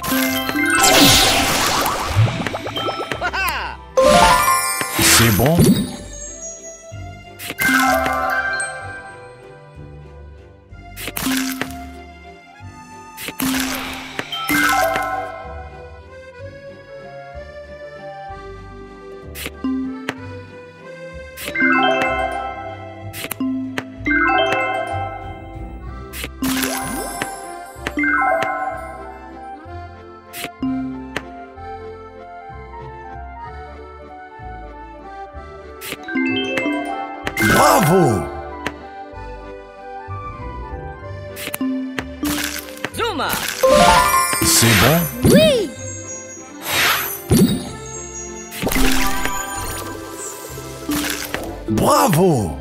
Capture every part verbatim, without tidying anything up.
C'est bon? Bravo! Zuma! C'est bon? Oui! Bravo!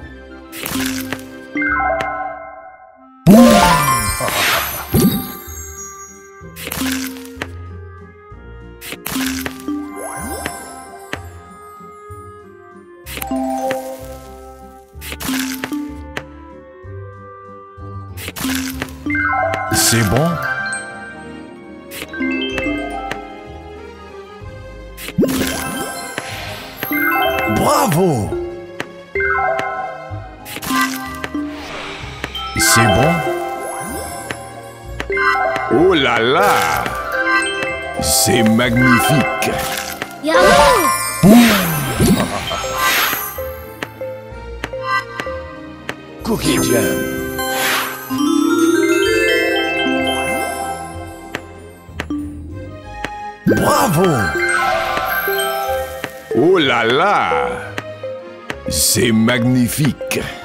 C'est bon? Bravo! C'est bon? Oh là là! C'est magnifique! Yahoo! Cookie Jam! Bravo! Oh là là! C'est magnifique!